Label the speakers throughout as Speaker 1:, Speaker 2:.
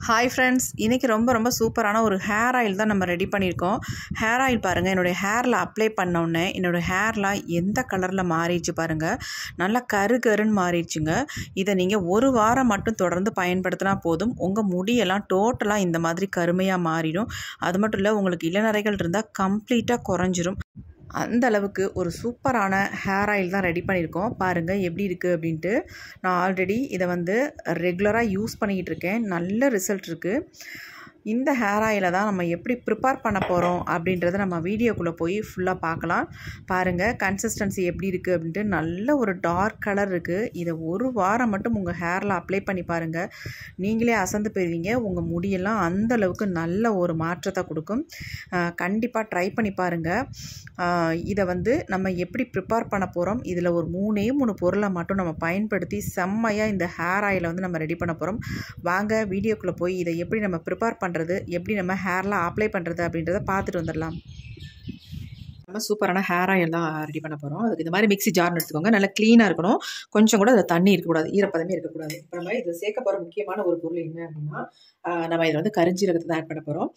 Speaker 1: Hi friends, இன்றைக்கி ரொம்ப சூப்பரான ஒரு ஹேர் ஆயில் தான் நம்ம ரெடி பண்ணியிருக்கோம். ஹேர் ஆயில் பாருங்கள், என்னுடைய ஹேரில் அப்ளை பண்ணோடனே என்னோடய ஹேர்லாம் எந்த கலரில் மாறிடுச்சு பாருங்கள். நல்லா கருன்னு மாறிடுச்சுங்க. இதை நீங்கள் ஒரு வாரம் மட்டும் தொடர்ந்து பயன்படுத்தினா போதும், உங்கள் முடியெல்லாம் டோட்டலாக இந்த மாதிரி கருமையாக மாறிடும். அது மட்டும் இல்லை, உங்களுக்கு இளநரைகள் இருந்தால் கம்ப்ளீட்டாக குறைஞ்சிரும். அந்த அளவுக்கு ஒரு சூப்பரான ஹேர் ஆயில் தான் ரெடி பண்ணியிருக்கோம். பாருங்கள் எப்படி இருக்குது அப்படின்ட்டு. நான் ஆல்ரெடி இதை ரெகுலராக யூஸ் பண்ணிக்கிட்டு இருக்கேன். நல்ல ரிசல்ட் இருக்குது. இந்த ஹேர் ஆயிலை தான் நம்ம எப்படி ப்ரிப்பேர் பண்ண போகிறோம் அப்படின்றத நம்ம வீடியோக்குள்ளே போய் ஃபுல்லாக பார்க்கலாம். பாருங்கள் கன்சிஸ்டன்சி எப்படி இருக்குது அப்படின்ட்டு. நல்ல ஒரு டார்க் கலர் இருக்குது. இதை ஒரு வாரம் மட்டும் உங்கள் ஹேரில் அப்ளை பண்ணி பாருங்கள். நீங்களே அசந்து போயிருவீங்க. உங்கள் முடியெல்லாம் அந்தளவுக்கு நல்ல ஒரு மாற்றத்தை கொடுக்கும். கண்டிப்பாக ட்ரை பண்ணி பாருங்கள். இதை நம்ம எப்படி ப்ரிப்பேர் பண்ண போகிறோம், இதில் ஒரு மூணு பொருளை மட்டும் நம்ம பயன்படுத்தி செம்மையாக இந்த ஹேர் ஆயிலை நம்ம ரெடி பண்ண போகிறோம். வாங்க வீடியோக்குள்ளே போய் இதை எப்படி நம்ம ப்ரிப்பேர் பண்ணுறது, எப்படி நம்ம ஹேரில் அப்ளை பண்ணுறது அப்படின்றத பார்த்துட்டு வந்துடலாம். நம்ம சூப்பரான ஹேர் ஆயில் தான் ரெடி பண்ண போகிறோம். அதுக்கு இந்த மாதிரி மிக்ஸி ஜார்னு எடுத்துக்கோங்க. நல்லா க்ளீனாக இருக்கணும். கொஞ்சம் கூட அதில் தண்ணி இருக்கக்கூடாது, ஈரப்பதமே இருக்கக்கூடாது. இப்போ நம்ம இதில் சேர்க்க போகிற முக்கியமான ஒரு பொருள் என்ன அப்படின்னா, நம்ம இதில் கரிஞ்சீரகத்தை தான் ஆட் பண்ண போகிறோம்.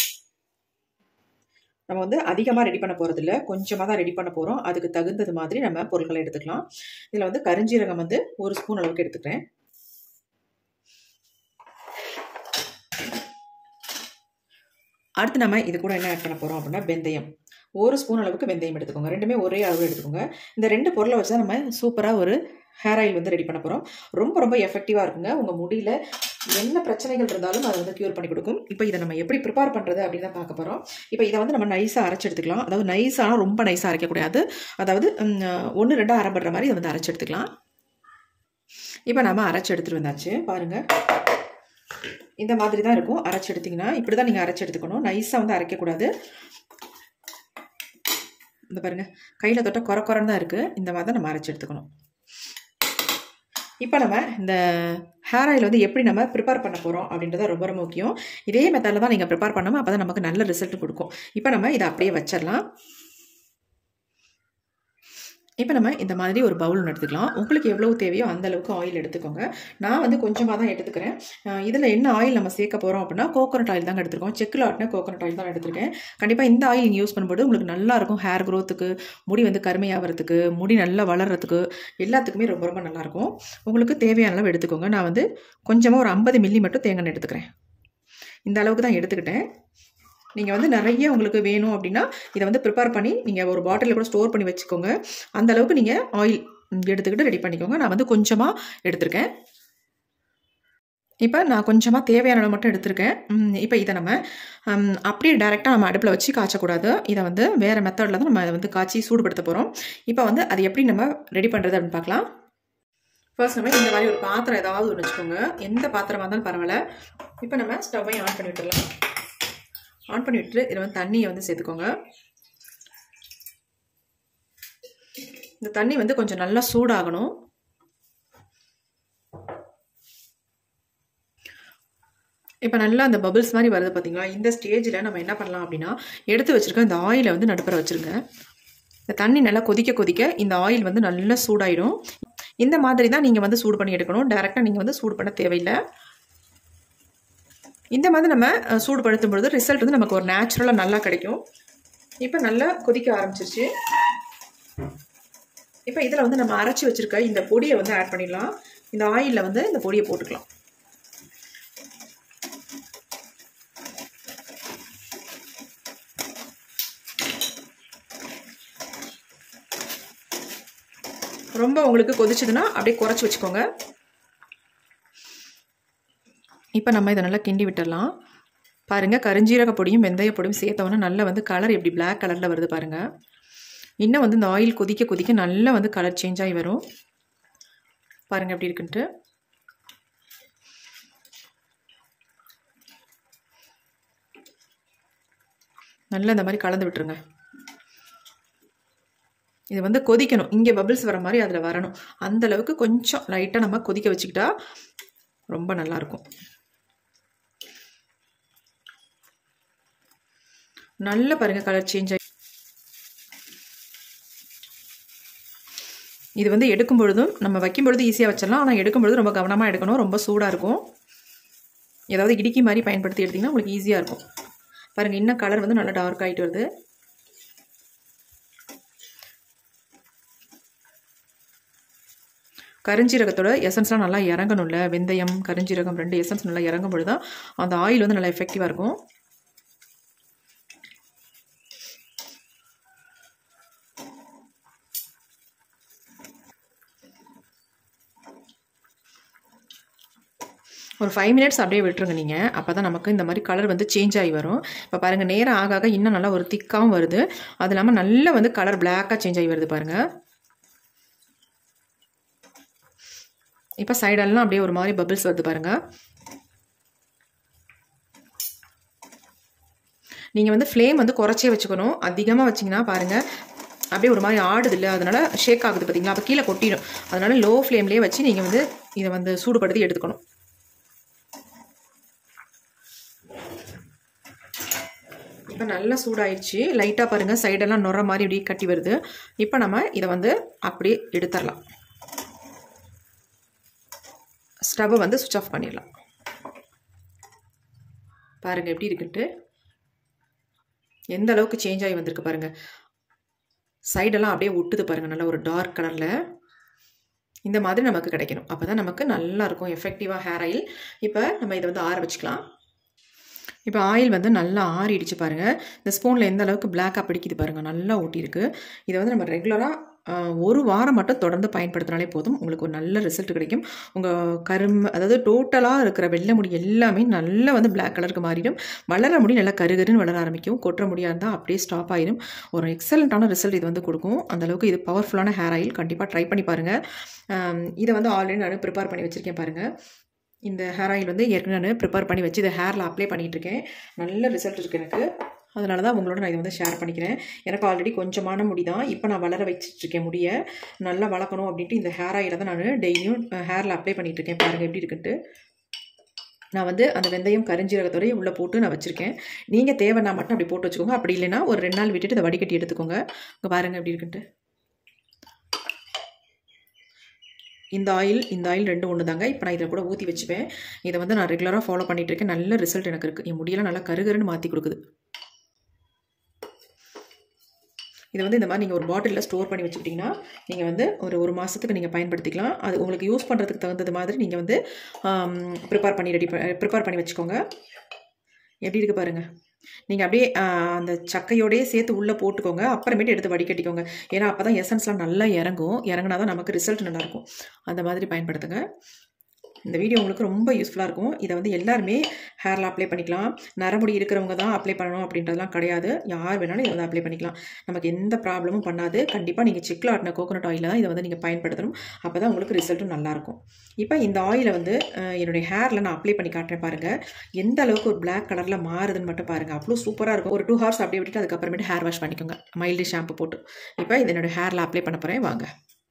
Speaker 1: நம்ம அதிகமாக ரெடி பண்ண போகிறது இல்லை, கொஞ்சமாக தான் ரெடி பண்ண போகிறோம். அதுக்கு தகுந்தது மாதிரி நம்ம பொருட்களை எடுத்துக்கலாம். இதில் கரிஞ்சீரகம் 1 ஸ்பூன் அளவுக்கு எடுத்துக்கிறேன். அடுத்து நம்ம இது கூட என்ன ஆட் பண்ண போகிறோம் அப்படின்னா, வெந்தயம் 1 ஸ்பூன் அளவுக்கு வெந்தயம் எடுத்துக்கோங்க. ரெண்டுமே ஒரே அளவு எடுத்துக்கோங்க. இந்த 2 பொருளை வச்சு தான் நம்ம சூப்பராக ஒரு ஹேர் ஆயில் ரெடி பண்ண போகிறோம். ரொம்ப எஃபெக்டிவாக இருக்குங்க. உங்கள் முடியல என்ன பிரச்சனைகள் இருந்தாலும் அதை க்யூர் பண்ணி கொடுக்கும். இப்போ இதை நம்ம எப்படி ப்ரிப்பேர் பண்ணுறது அப்படின்னு தான் பார்க்க போகிறோம். இப்போ இதை நம்ம நைஸாக அரைச்சி எடுத்துக்கலாம். அதாவது நைஸானால் ரொம்ப நைஸாக அரைக்கக்கூடாது. அதாவது 1-2 அரைப்படுற மாதிரி இதை அரைச்சி எடுத்துக்கலாம். இப்போ நம்ம அரைச்சி எடுத்துகிட்டு வந்தாச்சு. பாருங்கள், இந்த மாதிரி தான் இருக்கும். அரைச்சி எடுத்திங்கன்னா இப்படி தான் நீங்கள் அரைச்சி எடுத்துக்கணும். நைஸாக அரைக்கக்கூடாது. இந்த பாருங்கள், கையில் தொட்ட குறன்னு தான் இருக்குது. இந்த மாதிரி தான் நம்ம அரைச்சி எடுத்துக்கணும். இப்போ நம்ம இந்த ஹேர் ஆயில் எப்படி நம்ம ப்ரிப்பேர் பண்ண போகிறோம் அப்படின்றத ரொம்ப முக்கியம். இதே மெத்தடில் தான் நீங்கள் ப்ரிப்பேர் பண்ணணும். அப்போ தான் நமக்கு நல்ல ரிசல்ட் கொடுக்கும். இப்போ நம்ம இதை அப்படியே வச்சிடலாம். இப்போ நம்ம இந்த மாதிரி ஒரு பவுல் ஒன்று எடுத்துக்கலாம். உங்களுக்கு எவ்வளவு தேவையோ அந்த அளவுக்கு ஆயில் எடுத்துக்கோங்க. நான் கொஞ்சமாக தான் எடுத்துக்கிறேன். இதில் என்ன ஆயில் நம்ம சேர்க்க போகிறோம் அப்படின்னா, கோகோனட் ஆயில் தாங்க எடுத்துருக்கோம். செக்கில் ஆட்டின கோகோனட் ஆயில் தான் எடுத்துருக்கேன். கண்டிப்பாக இந்த ஆயில் நீங்கள் யூஸ் பண்ணும்போது உங்களுக்கு நல்லாயிருக்கும். ஹேர் க்ரோத்துக்கு, முடி கருமையாகிறதுக்கு, முடி நல்லா வளர்கிறதுக்கு, எல்லாத்துக்குமே ரொம்ப நல்லாயிருக்கும். உங்களுக்கு தேவையான அளவு எடுத்துக்கோங்க. நான் கொஞ்சமாக ஒரு 50 மில்லி மட்டும் தேங்காய் எடுத்துக்கிறேன். இந்த அளவுக்கு தான் எடுத்துக்கிட்டேன். நீங்கள் நிறைய உங்களுக்கு வேணும் அப்படின்னா இதை ப்ரிப்பேர் பண்ணி நீங்கள் ஒரு பாட்டிலில் கூட ஸ்டோர் பண்ணி வச்சுக்கோங்க. அந்த அளவுக்கு நீங்கள் ஆயில் எடுத்துக்கிட்டு ரெடி பண்ணிக்கோங்க. நான் கொஞ்சமாக எடுத்திருக்கேன். இப்போ நான் கொஞ்சமாக தேவையான அளவு மட்டும் எடுத்திருக்கேன். இப்போ இதை நம்ம அப்படியே டைரெக்டாக நம்ம அடுப்பில் வச்சு காய்ச்சக்கூடாது. இதை வேறு மெத்தடில் தான் நம்ம அதை காய்ச்சி சூடுபடுத்த போகிறோம். இப்போ அது எப்படி நம்ம ரெடி பண்ணுறது அப்படின்னு பார்க்கலாம். ஃபர்ஸ்ட் நம்ம இந்த மாதிரி ஒரு பாத்திரம் ஏதாவது ஒன்று வச்சுக்கோங்க. எந்த பாத்திரமாக இருந்தாலும் பரவாயில்ல. இப்போ நம்ம ஸ்டவ்வை ஆன் பண்ணி விட்டுடலாம். ஆன் பண்ணி விட்டு இதில் தண்ணியை சேர்த்துக்கோங்க. இந்த தண்ணி கொஞ்சம் நல்லா சூடாகணும். இப்போ நல்லா அந்த பபிள்ஸ் மாதிரி வருது பார்த்தீங்களா? இந்த ஸ்டேஜில் நம்ம என்ன பண்ணலாம் அப்படின்னா, எடுத்து வச்சுருக்க இந்த ஆயிலை நடுப்புற வச்சுருங்க. இந்த தண்ணி நல்லா கொதிக்க இந்த ஆயில் நல்லா சூடாயிடும். இந்த மாதிரி தான் நீங்கள் சூடு பண்ணி எடுக்கணும். டைரெக்டாக நீங்கள் சூடு பண்ண தேவையில்லை. இந்த மாதிரி நம்ம சூடுபடுத்தும் பொழுது ரிசல்ட் நமக்கு ஒரு நேச்சுரலாக நல்லா கிடைக்கும். இப்போ நல்லா கொதிக்க ஆரம்பிச்சிருச்சு. இப்போ இதில் நம்ம அரைச்சி வச்சுருக்க இந்த பொடியை ஆட் பண்ணிடலாம். இந்த ஆயிலில் இந்த பொடியை போட்டுக்கலாம். ரொம்ப உங்களுக்கு கொதிச்சதுன்னா அப்படியே குறைச்சி வச்சுக்கோங்க. இப்போ நம்ம இதை நல்லா கிண்டி விட்டுடலாம். பாருங்கள், கரிஞ்சீரக பொடியும் வெந்தய பொடியும் சேர்த்தோன்னா நல்லா கலர் எப்படி பிளாக் கலரில் வருது பாருங்கள். இன்னும் இந்த ஆயில் கொதிக்க நல்லா கலர் சேஞ்ச் ஆகி வரும். பாருங்கள் எப்படி இருக்குன்ட்டு. நல்லா இந்த மாதிரி கலந்து விட்டுருங்க. இது கொதிக்கணும். இங்கே பபிள்ஸ் வர மாதிரி அதில் வரணும். அந்தளவுக்கு கொஞ்சம் லைட்டாக நம்ம கொதிக்க வச்சுக்கிட்டா ரொம்ப நல்லாயிருக்கும். நல்லா பாருங்கள் கலர் சேஞ்ச் ஆகி. இது எடுக்கும் பொழுதும் நம்ம வைக்கும் பொழுது ஈஸியாக வச்சிடலாம். ஆனால் எடுக்கும் பொழுது ரொம்ப கவனமாக எடுக்கணும். ரொம்ப சூடாக இருக்கும். ஏதாவது இடுக்கி மாதிரி பயன்படுத்தி எடுத்திங்கன்னா உங்களுக்கு ஈஸியாக இருக்கும். பாருங்கள், இன்னும் கலர் வந்து நல்லா டார்க் ஆகிட்டு வருது. கருஞ்சீரகத்தோட எசன்ஸ்லாம் நல்லா இறங்கணும்ல. வெந்தயம், கருஞ்சீரகம் 2 எசன்ஸ் நல்லா இறங்கும் பொழுது தான் அந்த ஆயில் வந்து நல்லா எஃபெக்டிவாக இருக்கும். ஒரு 5 மினிட்ஸ் அப்படியே விட்டுருங்க நீங்கள். அப்போ தான் நமக்கு இந்த மாதிரி கலர் வந்து சேஞ்ச் ஆகி வரும். இப்போ பாருங்கள், நேரம் ஆக ஆக இன்னும் நல்லா ஒரு திக்காகவும் வருது. அது இல்லாமல் நல்லா வந்து கலர் பிளாக்காக சேஞ்ச் ஆகி வருது பாருங்கள். இப்போ சைடெல்லாம் அப்படியே ஒரு மாதிரி பபிள்ஸ் வருது பாருங்கள். நீங்கள் வந்து ஃப்ளேம் வந்து குறைச்சே வச்சுக்கணும். அதிகமாக வச்சிங்கன்னா பாருங்கள் அப்படியே ஒரு மாதிரி ஆடுது இல்லை, அதனால் ஷேக் ஆகுது பார்த்தீங்களா, அப்போ கீழே கொட்டிடும். அதனால் லோ ஃப்ளேம்லேயே வச்சு நீங்கள் வந்து இதை வந்து சூடுபடுத்தி எடுத்துக்கணும். இப்போ நல்லா சூடாயிடுச்சு. லைட்டாக பாருங்கள் சைடெல்லாம் நுர மாதிரி இப்படி கட்டி வருது. இப்போ நம்ம இதை வந்து அப்படியே எடுத்துடலாம். ஸ்டவ்வை வந்து சுவிட்ச் ஆஃப் பண்ணிடலாம். பாருங்கள் எப்படி இருக்குன்ட்டு, எந்த அளவுக்கு சேஞ்ச் ஆகி வந்திருக்கு பாருங்கள். சைடெல்லாம் அப்படியே ஒட்டுது பாருங்கள், நல்லா ஒரு டார்க் கலரில். இந்த மாதிரி நமக்கு கிடைக்கணும். அப்போ தான் நமக்கு நல்லாயிருக்கும் எஃபெக்டிவாக ஹேர் ஆயில். இப்போ நம்ம இதை வந்து ஆற வச்சுக்கலாம். இப்போ ஆயில் வந்து நல்லா ஆறிடுச்சு பாருங்கள். இந்த ஸ்பூனில் எந்த அளவுக்கு பிளாக்காக பிடிக்குது பாருங்கள், நல்லா ஊட்டியிருக்கு. இதை வந்து நம்ம ரெகுலராக ஒரு வாரம் மட்டும் தொடர்ந்து பயன்படுத்தினாலே போதும், உங்களுக்கு ஒரு நல்ல ரிசல்ட் கிடைக்கும். உங்கள் அதாவது டோட்டலாக இருக்கிற வெள்ளை முடி எல்லாமே நல்லா வந்து பிளாக் கலருக்கு மாறிடும். வளர முடி நல்லா கருகருன்னு வளர ஆரம்பிக்கும். கொட்டுற முடியாக இருந்தால் அப்படியே ஸ்டாப் ஆகிடும். ஒரு எக்ஸலண்ட்டான ரிசல்ட் இது வந்து கொடுக்கும். அந்தளவுக்கு இது பவர்ஃபுல்லான ஹேர் ஆயில். கண்டிப்பாக ட்ரை பண்ணி பாருங்கள். இதை வந்து ஆல்ரெடி நான் ப்ரிப்பேர் பண்ணி வச்சுருக்கேன் பாருங்கள். இந்த ஹேர் ஆயில் வந்து ஏற்கனவே நான் ப்ரிப்பேர் பண்ணி வச்சு இதை ஹேரில் அப்ளை பண்ணிகிட்ருக்கேன். நல்ல ரிசல்ட் இருக்குது எனக்கு. அதனால தான் உங்களோட நான் இதை வந்து ஷேர் பண்ணிக்கிறேன். எனக்கு ஆல்ரெடி கொஞ்சமான முடி தான். இப்போ நான் வளர வச்சிட்ருக்கேன் முடியை. நல்லா வளர்க்கணும் அப்படின்ட்டு இந்த ஹேர் ஆயிலை தான் நான் டெய்லியும் ஹேரில் அப்ளை பண்ணிகிட்ருக்கேன். பாருங்கள் எப்படி இருக்குன்ட்டு. நான் வந்து அந்த வெந்தயம் கருஞ்சீரகத்தோடய உள்ளே போட்டு நான் வச்சுருக்கேன். நீங்கள் தேவைன்னா மட்டும் அப்படி போட்டு வச்சுக்கோங்க. அப்படி இல்லைன்னா ஒரு 2 நாள் விட்டுட்டு இதை வடிகட்டி எடுத்துக்கோங்க. இங்கே பாருங்கள் எப்படி இருக்குன்ட்டு. இந்த ஆயில் 2 ஒன்று தாங்க. இப்போ நான் இதை கூட ஊற்றி வச்சுப்பேன். இதை வந்து நான் ரெகுலராக ஃபாலோ பண்ணிகிட்ருக்கேன். நல்ல ரிசல்ட் எனக்கு இருக்குது. என் முடியெல்லாம் நல்லா கருகருன்னு மாற்றி கொடுக்குது. இதை வந்து இந்த மாதிரி நீங்கள் ஒரு பாட்டிலில் ஸ்டோர் பண்ணி வச்சுக்கிட்டிங்கன்னா நீங்கள் வந்து ஒரு மாதத்துக்கு நீங்கள் பயன்படுத்திக்கலாம். அது உங்களுக்கு யூஸ் பண்ணுறதுக்கு தகுந்தது மாதிரி நீங்கள் வந்து ப்ரிப்பேர் பண்ணி வச்சுக்கோங்க. எப்படி இருக்குது பாருங்கள். நீங்கள் அப்படியே அந்த சக்கையோடையே சேர்த்து உள்ளே போட்டுக்கோங்க. அப்புறமேட்டு எடுத்து வடிகட்டிக்கோங்க. ஏன்னா அப்போ தான் எசன்ஸ்லாம் நல்லா இறங்கினா தான் நமக்கு ரிசல்ட் நல்லாயிருக்கும். அந்த மாதிரி பயன்படுத்துங்க. இந்த வீடியோ உங்களுக்கு ரொம்ப யூஸ்ஃபுல்லாக இருக்கும். இதை வந்து எல்லாருமே ஹேரில் அப்ளை பண்ணிக்கலாம். நரமுடி இருக்கிறவங்க தான் அப்ளை பண்ணணும் அப்படின்றதுலாம் கிடையாது. யார் வேணாலும் இதை வந்து அப்ளை பண்ணிக்கலாம். நமக்கு எந்த ப்ராப்ளமும் பண்ணாது. கண்டிப்பாக நீங்கள் செக்கில் ஆட்டின கோகோனட் ஆயிலில் தான் இதை வந்து நீங்கள் பயன்படுத்தணும். அப்போ தான் உங்களுக்கு ரிசல்ட்டும் நல்லாயிருக்கும். இப்போ இந்த ஆயிலை வந்து என்னுடைய ஹேரில் நான் அப்ளை பண்ணி காட்டுறேன் பாருங்கள். எந்த அளவுக்கு ஒரு பிளாக் கலரில் மாறுதுன்னு மட்டும் பாருங்கள். அவ்வளோ சூப்பராக இருக்கும். ஒரு 2 ஹவர்ஸ் அப்படியே விட்டுட்டு அதுக்கப்புறமேட்டு ஹேர் வாஷ் பண்ணிக்கோங்க, மைல்டு ஷாம்பு போட்டு. இப்போ இதை என்னோடய ஹேரில் அப்ளை பண்ண போகிறேன். வாங்க.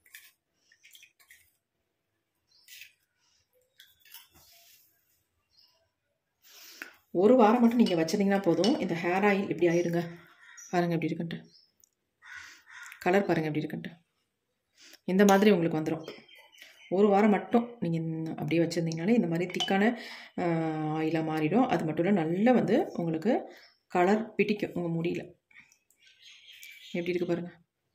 Speaker 1: ஒரு வாரம் மட்டும் நீங்கள் வச்சிருந்தீங்கன்னா போதும். இந்த ஹேர் ஆயில் இப்படி ஆயிருங்க. பாருங்கள் எப்படி இருக்குன்ட்டு. கலர் பாருங்கள் எப்படி இருக்குன்ட்டு. இந்த மாதிரி உங்களுக்கு வந்துடும். ஒரு வாரம் மட்டும் நீங்கள் அப்படியே வச்சுருந்தீங்கனாலே இந்த மாதிரி திக்கான ஆயிலாக மாறிடும். அது மட்டும் இல்லை, நல்லா வந்து உங்களுக்கு கலர் பிடிக்கும் உங்கள் முடியல. எப்படி இருக்குது பாருங்கள்.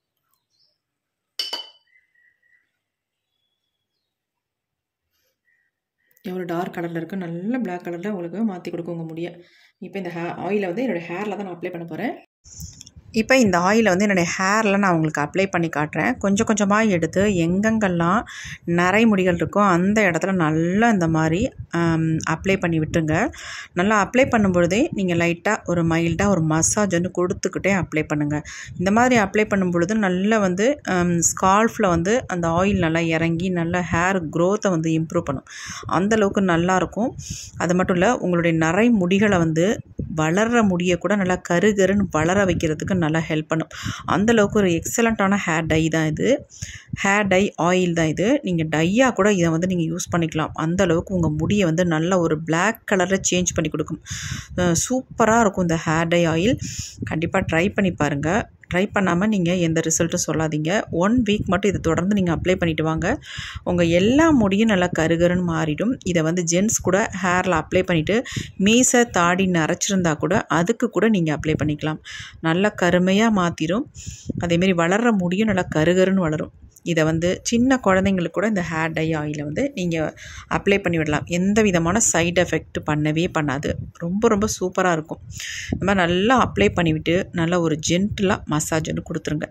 Speaker 1: எவ்வளோ டார்க் கலரில் இருக்குது, நல்ல பிளாக் கலரில் உங்களுக்கு மாற்றி கொடுக்கும் உங்கள் முடியை. இப்போ இந்த ஆயிலை வந்து என்னோடய ஹேரில் தான் நான் அப்ளை பண்ண போகிறேன். இப்போ இந்த ஆயிலை வந்து என்னுடைய ஹேரில் நான் உங்களுக்கு அப்ளை பண்ணி காட்டுறேன். கொஞ்சம் கொஞ்சமாக எடுத்து எங்கெங்கெல்லாம் நரை முடிகள் இருக்கோ அந்த இடத்துல நல்லா இந்த மாதிரி அப்ளை பண்ணி விட்டுருங்க. நல்லா அப்ளை பண்ணும்பொழுதே நீங்கள் லைட்டாக ஒரு மைல்டாக ஒரு மசாஜ் வந்து கொடுத்துக்கிட்டே அப்ளை பண்ணுங்கள். இந்த மாதிரி அப்ளை பண்ணும் பொழுது நல்லா வந்து ஸ்கால்ஃபில் வந்து அந்த ஆயில் நல்லா இறங்கி நல்லா ஹேர் க்ரோத்தை வந்து இம்ப்ரூவ் பண்ணும். அந்தளவுக்கு நல்லாயிருக்கும். அது மட்டும் இல்லை, உங்களுடைய நரை முடிகளை வந்து வளர்கிற முடியை கூட நல்லா கருகருன்னு வளர வைக்கிறதுக்கு நல்லா ஹெல்ப் பண்ணும். அந்தளவுக்கு ஒரு எக்ஸலண்ட்டான ஹேர் டை தான் இது. ஹேர் டை ஆயில் தான் இது. நீங்கள் டையாக கூட இதை வந்து நீங்கள் யூஸ் பண்ணிக்கலாம். அந்தளவுக்கு உங்கள் முடியை வந்து நல்ல ஒரு பிளாக் கலரில் சேஞ்ச் பண்ணி கொடுக்கும். சூப்பராக இருக்கும் இந்த ஹேர் டை ஆயில். கண்டிப்பாக ட்ரை பண்ணி பாருங்கள். ட்ரை பண்ணாமல் நீங்கள் எந்த ரிசல்ட்டும் சொல்லாதீங்க. 1 வீக் மட்டும் இதை தொடர்ந்து நீங்கள் அப்ளை பண்ணிவிட்டு வாங்க. உங்கள் எல்லா முடியும் நல்லா கருகருன்னு மாறிடும். இதை வந்து ஜென்ஸ் கூட ஹேரில் அப்ளை பண்ணிவிட்டு மீசை தாடி நரைச்சிருந்தா கூட அதுக்கு கூட நீங்கள் அப்ளை பண்ணிக்கலாம். நல்லா கருமையாக மாற்றிடும். அதேமாரி வளர்கிற முடியும் நல்லா கருகருன்னு வளரும். இதை வந்து சின்ன குழந்தைங்களுக்கு கூட இந்த ஹேர் டை ஆயிலை வந்து நீங்கள் அப்ளை பண்ணி விடலாம். எந்த விதமான சைடு எஃபெக்ட் பண்ணவே பண்ணாது. ரொம்ப ரொம்ப சூப்பராக இருக்கும். இந்த மாதிரி நல்லா அப்ளை பண்ணிவிட்டு நல்லா ஒரு ஜென்டிலாக மசாஜ் வந்து கொடுத்துருங்க.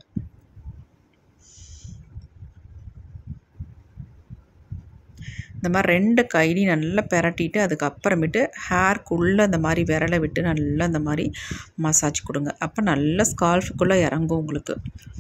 Speaker 1: இந்த மாதிரி 2 கையிலையும் நல்லா பெரட்டிட்டு அதுக்கப்புறமேட்டு ஹேர்க்குள்ளே இந்த மாதிரி விரலை விட்டு நல்லா இந்த மாதிரி மசாஜ் கொடுங்க. அப்போ நல்லா ஸ்கால்ஃபுக்குள்ளே இறங்கும் உங்களுக்கு.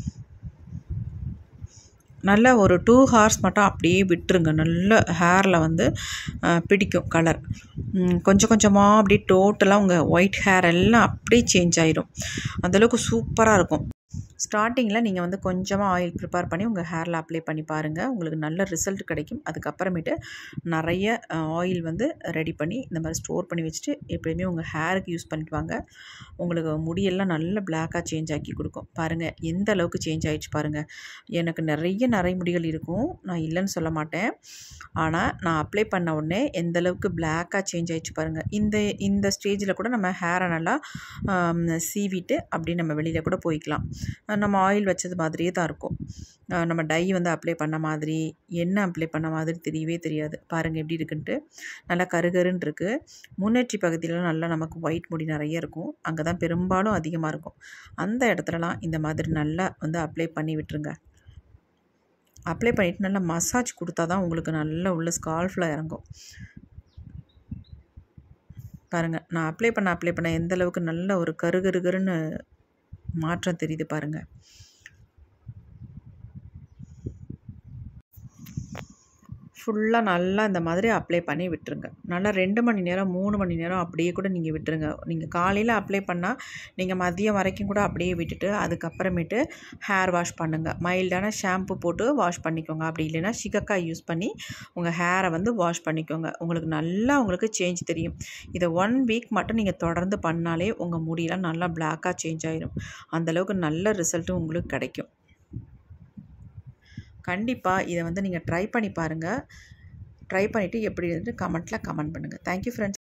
Speaker 1: நல்லா ஒரு 2 ஹார்ஸ் மட்டும் அப்படியே விட்டுருங்க. நல்ல ஹேரில் வந்து பிடிக்கும் கலர். கொஞ்சம் கொஞ்சமாக அப்படியே டோட்டலாக உங்கள் ஒயிட் ஹேர் எல்லாம் அப்படியே சேஞ்ச் ஆகிடும். அந்தளவுக்கு சூப்பராக இருக்கும். ஸ்டார்டிங்கில் நீங்கள் வந்து கொஞ்சமாக ஆயில் ப்ரிப்பேர் பண்ணி உங்கள் ஹேரில் அப்ளை பண்ணி பாருங்கள். உங்களுக்கு நல்ல ரிசல்ட் கிடைக்கும். அதுக்கப்புறமேட்டு நிறைய ஆயில் வந்து ரெடி பண்ணி இந்த மாதிரி ஸ்டோர் பண்ணி வச்சுட்டு எப்போயுமே உங்கள் ஹேருக்கு யூஸ் பண்ணிட்டு வாங்க. உங்களுக்கு முடியெல்லாம் நல்ல பிளாக்காக சேஞ்ச் ஆக்கி கொடுக்கும். பாருங்கள் எந்த அளவுக்கு சேஞ்ச் ஆகிடுச்சு பாருங்கள். எனக்கு நிறைய முடிகள் இருக்கும், நான் இல்லைன்னு சொல்ல மாட்டேன். ஆனால் நான் அப்ளை பண்ண உடனே எந்த அளவுக்கு பிளாக்காக சேஞ்ச் ஆகிடுச்சு பாருங்கள். இந்த ஸ்டேஜில் கூட நம்ம ஹேரை நல்லா சீவிட்டு அப்படி நம்ம வெளியில் கூட போய்க்கலாம். நம்ம ஆயில் வச்சது மாதிரியே தான் இருக்கும். நம்ம டை வந்து அப்ளை பண்ண மாதிரி எண்ணெய் அப்ளை பண்ண மாதிரி தெரியவே தெரியாது. பாருங்கள் எப்படி இருக்குன்ட்டு. நல்லா கருகருன்னு இருக்குது. முன்னேற்றி பகுதியிலலாம் நல்லா நமக்கு ஒயிட் முடி நிறைய இருக்கும். அங்கே தான் பெரும்பாலும் அதிகமாக இருக்கும். அந்த இடத்துலலாம் இந்த மாதிரி நல்லா வந்து அப்ளை பண்ணி விட்டுருங்க. அப்ளை பண்ணிவிட்டு நல்லா மசாஜ் கொடுத்தா தான் உங்களுக்கு நல்லா உள்ள ஸ்கால்ஃபில் இறங்கும். பாருங்கள் நான் அப்ளை பண்ண எந்த அளவுக்கு நல்ல ஒரு கருகருன்னு மாற்றம் தெரியுது பாருங்கள். ஃபுல்லாக நல்லா இந்த மாதிரி அப்ளை பண்ணி விட்டுருங்க. நல்லா 2 மணி நேரம் 3 மணி நேரம் அப்படியே கூட நீங்கள் விட்டுருங்க. நீங்கள் காலையில் அப்ளை பண்ணால் நீங்கள் மதியம் வரைக்கும் கூட அப்படியே விட்டுட்டு அதுக்கப்புறமேட்டு ஹேர் வாஷ் பண்ணுங்கள். மைல்டான ஷாம்பு போட்டு வாஷ் பண்ணிக்கோங்க. அப்படி இல்லைன்னா சிகக்காய் யூஸ் பண்ணி உங்கள் ஹேரை வந்து வாஷ் பண்ணிக்கோங்க. உங்களுக்கு சேஞ்ச் தெரியும். இதை 1 வீக் மட்டும் நீங்கள் தொடர்ந்து பண்ணாலே உங்கள் முடியெல்லாம் நல்லா பிளாக்காக சேஞ்ச் ஆகிடும். அந்தளவுக்கு நல்ல ரிசல்ட்டும் உங்களுக்கு கிடைக்கும். கண்டிப்பாக இதை வந்து நீங்கள் ட்ரை பண்ணி பாருங்கள். ட்ரை பண்ணிவிட்டு எப்படி இருந்துட்டு கமெண்ட்டில் கமெண்ட் பண்ணுங்கள். Thank you friends.